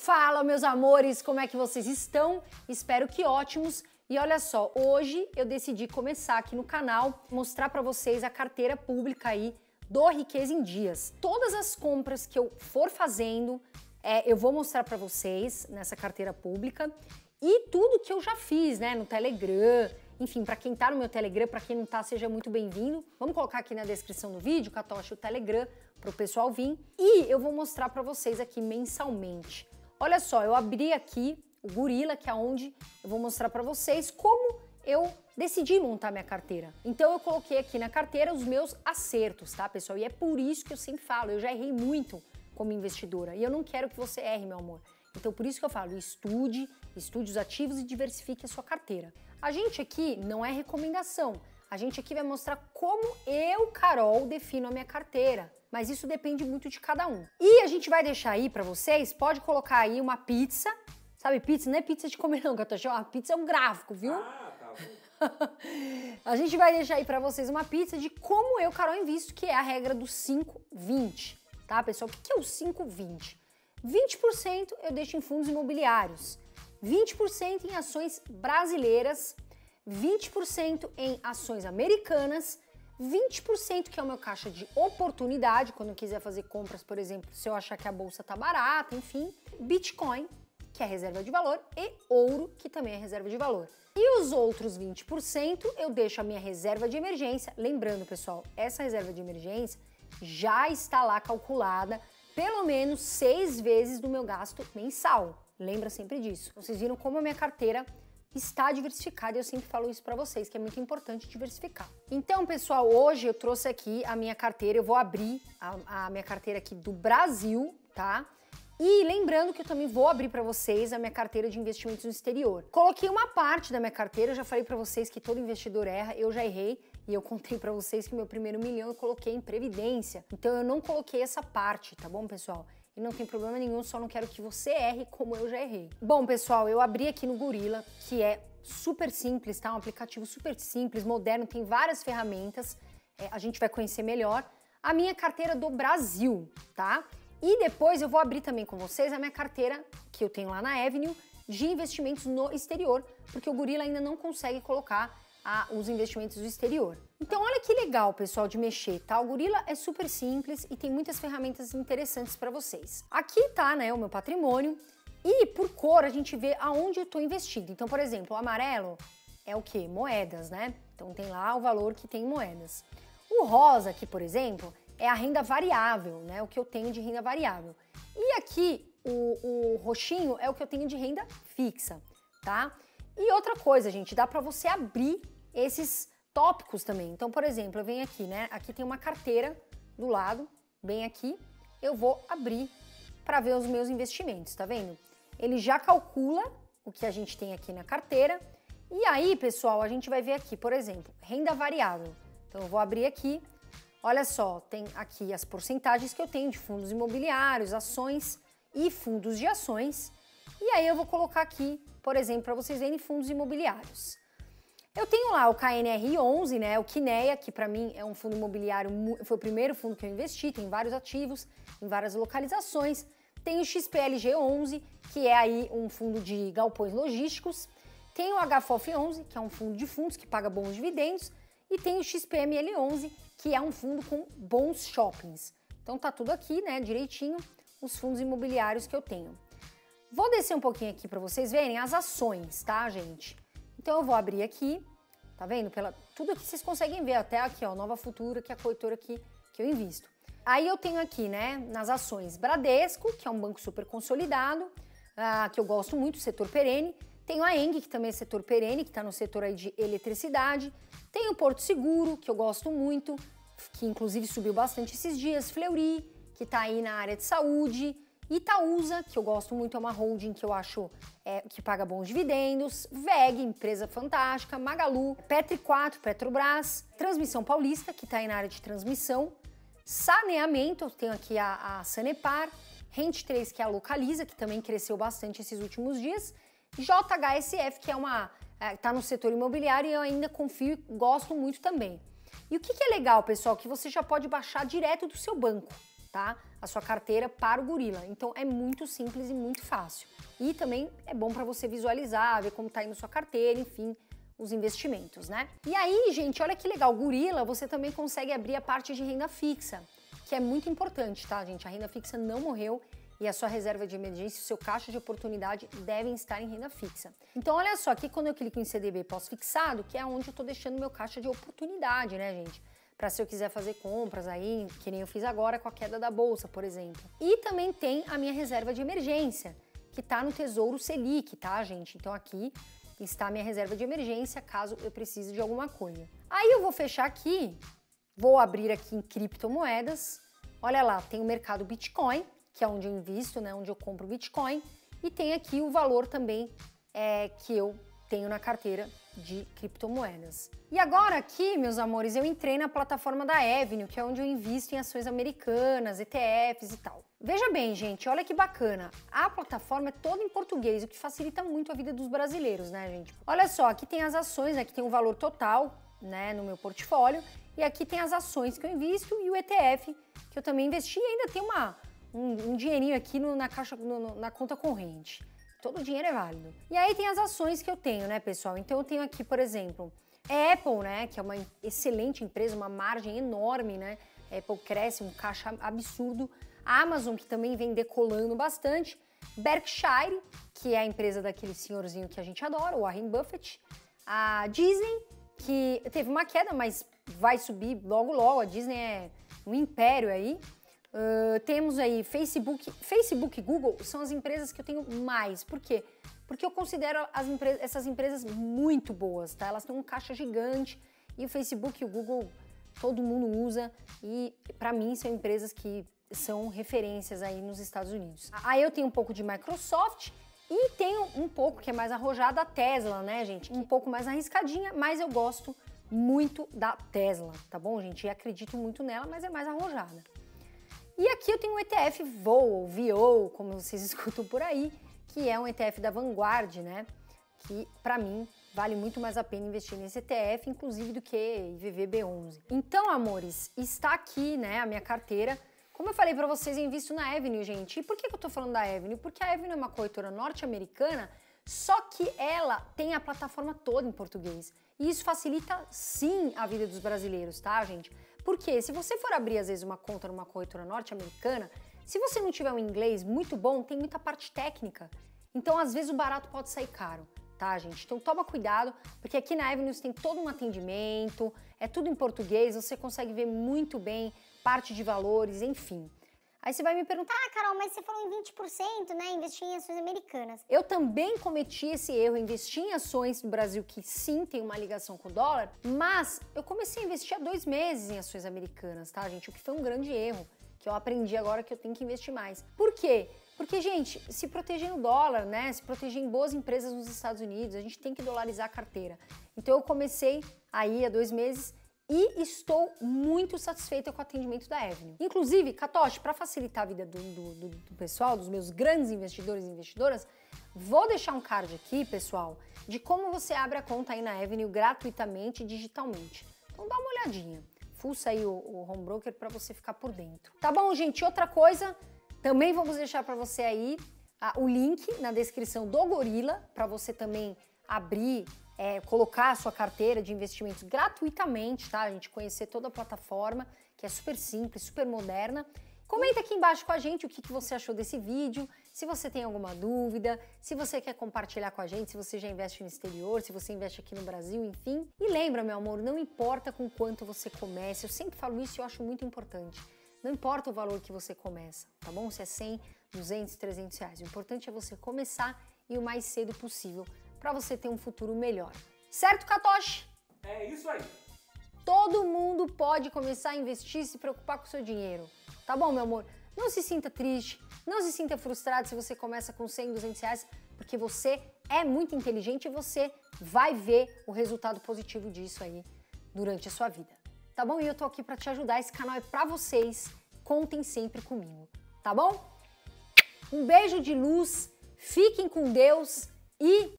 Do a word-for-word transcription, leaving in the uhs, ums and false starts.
Fala, meus amores, como é que vocês estão? Espero que ótimos. E olha só, hoje eu decidi começar aqui no canal, mostrar para vocês a carteira pública aí do Riqueza em Dias. Todas as compras que eu for fazendo, é, eu vou mostrar para vocês nessa carteira pública e tudo que eu já fiz, né, no Telegram. Enfim, para quem tá no meu Telegram, para quem não tá, seja muito bem-vindo. Vamos colocar aqui na descrição do vídeo, Catoche, o Telegram, pro pessoal vir. E eu vou mostrar para vocês aqui mensalmente. Olha só, eu abri aqui o Gorilla, que é onde eu vou mostrar para vocês como eu decidi montar minha carteira. Então eu coloquei aqui na carteira os meus acertos, tá, pessoal? E é por isso que eu sempre falo, eu já errei muito como investidora. E eu não quero que você erre, meu amor. Então por isso que eu falo, estude, estude os ativos e diversifique a sua carteira. A gente aqui não é recomendação. A gente aqui vai mostrar como eu, Carol, defino a minha carteira. Mas isso depende muito de cada um. E a gente vai deixar aí pra vocês, pode colocar aí uma pizza. Sabe, pizza não é pizza de comer não, que eu tô achando. A pizza é um gráfico, viu? Ah, tá. A gente vai deixar aí pra vocês uma pizza de como eu, Carol, invisto, que é a regra do cinco vinte. Tá, pessoal? O que é o cinco vinte? vinte por cento eu deixo em fundos imobiliários, vinte por cento em ações brasileiras, vinte por cento em ações americanas, vinte por cento que é o meu caixa de oportunidade, quando eu quiser fazer compras, por exemplo, se eu achar que a bolsa tá barata, enfim, Bitcoin, que é reserva de valor, e ouro, que também é reserva de valor. E os outros vinte por cento eu deixo a minha reserva de emergência. Lembrando, pessoal, essa reserva de emergência já está lá calculada pelo menos seis vezes do meu gasto mensal. Lembra sempre disso. Vocês viram como a minha carteira está diversificada e eu sempre falo isso para vocês, que é muito importante diversificar. Então, pessoal, hoje eu trouxe aqui a minha carteira, eu vou abrir a, a minha carteira aqui do Brasil, tá? E lembrando que eu também vou abrir para vocês a minha carteira de investimentos no exterior. Coloquei uma parte da minha carteira, eu já falei para vocês que todo investidor erra, eu já errei, e eu contei para vocês que meu primeiro milhão eu coloquei em previdência. Então eu não coloquei essa parte, tá bom, pessoal? E não tem problema nenhum, só não quero que você erre como eu já errei. Bom, pessoal, eu abri aqui no Gorilla, que é super simples, tá? Um aplicativo super simples, moderno, tem várias ferramentas, é, a gente vai conhecer melhor. A minha carteira do Brasil, tá? E depois eu vou abrir também com vocês a minha carteira, que eu tenho lá na Avenue, de investimentos no exterior, porque o Gorilla ainda não consegue colocar a, os investimentos do exterior. Então olha que legal, pessoal, de mexer, tá? O Gorilla é super simples e tem muitas ferramentas interessantes para vocês. Aqui tá, né, o meu patrimônio e por cor a gente vê aonde eu tô investido. Então, por exemplo, o amarelo é o quê? Moedas, né? Então tem lá o valor que tem em moedas. O rosa aqui, por exemplo, é a renda variável, né? O que eu tenho de renda variável. E aqui o, o roxinho é o que eu tenho de renda fixa, tá? E outra coisa, gente, dá para você abrir esses tópicos também. Então, por exemplo, eu venho aqui, né? Aqui tem uma carteira do lado, bem aqui. Eu vou abrir para ver os meus investimentos, tá vendo? Ele já calcula o que a gente tem aqui na carteira. E aí, pessoal, a gente vai ver aqui, por exemplo, renda variável. Então, eu vou abrir aqui. Olha só, tem aqui as porcentagens que eu tenho de fundos imobiliários, ações e fundos de ações. E aí eu vou colocar aqui, por exemplo, para vocês verem fundos imobiliários. Eu tenho lá o K N R onze, né, o Kinea, que para mim é um fundo imobiliário, foi o primeiro fundo que eu investi, tem vários ativos, em várias localizações. Tem o X P L G onze, que é aí um fundo de galpões logísticos. Tem o H F O F onze, que é um fundo de fundos que paga bons dividendos. E tem o X P M L onze, que é um fundo com bons shoppings. Então tá tudo aqui, né, direitinho, os fundos imobiliários que eu tenho. Vou descer um pouquinho aqui para vocês verem as ações, tá, gente? Então eu vou abrir aqui, tá vendo? Pela, tudo aqui vocês conseguem ver, até aqui, ó, Nova Futura, que é a corretora aqui que eu invisto. Aí eu tenho aqui, né, nas ações Bradesco, que é um banco super consolidado, ah, que eu gosto muito, setor perene. Tenho a Eng, que também é setor perene, que está no setor aí de eletricidade. Tenho o Porto Seguro, que eu gosto muito, que inclusive subiu bastante esses dias. Fleury, que está aí na área de saúde. Itaúsa, que eu gosto muito, é uma holding que eu acho é, que paga bons dividendos. V E G, empresa fantástica. Magalu, Petri quatro, Petrobras. Transmissão Paulista, que está aí na área de transmissão. Saneamento, eu tenho aqui a, a Sanepar. Rente três, que é a Localiza, que também cresceu bastante esses últimos dias. J H S F, que é uma está no setor imobiliário e eu ainda confio e gosto muito também. E o que, que é legal, pessoal, que você já pode baixar direto do seu banco. tá? A sua carteira para o Gorila. Então é muito simples e muito fácil. E também é bom para você visualizar, ver como tá indo sua carteira, enfim, os investimentos, né? E aí, gente, olha que legal, Gorila, você também consegue abrir a parte de renda fixa, que é muito importante, tá, gente? A renda fixa não morreu e a sua reserva de emergência, o seu caixa de oportunidade devem estar em renda fixa. Então, olha só, aqui quando eu clico em C D B pós-fixado, que é onde eu tô deixando meu caixa de oportunidade, né, gente? Para se eu quiser fazer compras aí, que nem eu fiz agora com a queda da bolsa, por exemplo. E também tem a minha reserva de emergência, que tá no Tesouro Selic, tá, gente? Então aqui está a minha reserva de emergência, caso eu precise de alguma coisa. Aí eu vou fechar aqui, vou abrir aqui em criptomoedas. Olha lá, tem o mercado Bitcoin, que é onde eu invisto, né, onde eu compro Bitcoin, e tem aqui o valor também é, que eu tenho na carteira de criptomoedas. E agora aqui, meus amores, eu entrei na plataforma da Avenue, que é onde eu invisto em ações americanas, E T Fs e tal. Veja bem, gente, olha que bacana. A plataforma é toda em português, o que facilita muito a vida dos brasileiros, né, gente? Olha só, aqui tem as ações, aqui tem o valor total, né, no meu portfólio, e aqui tem as ações que eu invisto e o E T F que eu também investi, e ainda tem uma, um, um dinheirinho aqui no, na, caixa, no, na conta corrente. Todo o dinheiro é válido. E aí tem as ações que eu tenho, né, pessoal? Então eu tenho aqui, por exemplo, a Apple, né, que é uma excelente empresa, uma margem enorme, né? A Apple cresce, um caixa absurdo. A Amazon, que também vem decolando bastante. Berkshire, que é a empresa daquele senhorzinho que a gente adora, o Warren Buffett. A Disney, que teve uma queda, mas vai subir logo logo. A Disney é um império aí. Uh, temos aí Facebook, Facebook e Google são as empresas que eu tenho mais. Por quê? Porque eu considero as empre essas empresas muito boas, tá? Elas têm um caixa gigante e o Facebook e o Google todo mundo usa e para mim são empresas que são referências aí nos Estados Unidos. Aí eu tenho um pouco de Microsoft e tenho um pouco que é mais arrojada a Tesla, né, gente? Um pouco mais arriscadinha, mas eu gosto muito da Tesla, tá bom, gente? E acredito muito nela, mas é mais arrojada. E aqui eu tenho um E T F V O, V O, como vocês escutam por aí, que é um E T F da Vanguard, né? Que, para mim, vale muito mais a pena investir nesse E T F, inclusive, do que I V V B onze. Então, amores, está aqui, né, a minha carteira. Como eu falei para vocês, eu invisto na Avenue, gente. E por que eu tô falando da Avenue? Porque a Avenue é uma corretora norte-americana, só que ela tem a plataforma toda em português. E isso facilita, sim, a vida dos brasileiros, tá, gente? Porque se você for abrir, às vezes, uma conta numa corretora norte-americana, se você não tiver um inglês muito bom, tem muita parte técnica. Então, às vezes, o barato pode sair caro, tá, gente? Então, toma cuidado, porque aqui na Avenue tem todo um atendimento, é tudo em português, você consegue ver muito bem parte de valores, enfim. Aí você vai me perguntar, Ah, Carol, mas você falou em vinte por cento, né? Investir em ações americanas. eu também cometi esse erro, investi em ações do Brasil que sim tem uma ligação com o dólar, mas eu comecei a investir há dois meses em ações americanas, tá, gente? O que foi um grande erro, que eu aprendi agora que eu tenho que investir mais. Por quê? Porque, gente, se proteger no dólar, né? Se proteger em boas empresas nos Estados Unidos, a gente tem que dolarizar a carteira. Então eu comecei aí há dois meses e estou muito satisfeita com o atendimento da Avenue. Inclusive, Catoche, para facilitar a vida do, do, do, do pessoal, dos meus grandes investidores e investidoras, vou deixar um card aqui, pessoal, de como você abre a conta aí na Avenue gratuitamente e digitalmente. Então dá uma olhadinha. Fuça aí o, o home broker para você ficar por dentro. Tá bom, gente? Outra coisa, também vamos deixar para você aí ah, o link na descrição do Gorila, para você também abrir, É, colocar a sua carteira de investimentos gratuitamente, tá? A gente conhecer toda a plataforma, que é super simples, super moderna. Comenta aqui embaixo com a gente o que, que você achou desse vídeo, se você tem alguma dúvida, se você quer compartilhar com a gente, se você já investe no exterior, se você investe aqui no Brasil, enfim. E lembra, meu amor, não importa com quanto você comece, eu sempre falo isso e eu acho muito importante. Não importa o valor que você começa, tá bom? Se é cem, duzentos, trezentos reais. O importante é você começar e o mais cedo possível, para você ter um futuro melhor. Certo, Catoche? É isso aí. Todo mundo pode começar a investir e se preocupar com o seu dinheiro. Tá bom, meu amor? Não se sinta triste, não se sinta frustrado se você começa com cem, duzentos reais, porque você é muito inteligente e você vai ver o resultado positivo disso aí durante a sua vida. Tá bom? E eu tô aqui para te ajudar, esse canal é para vocês, contem sempre comigo, tá bom? Um beijo de luz, fiquem com Deus e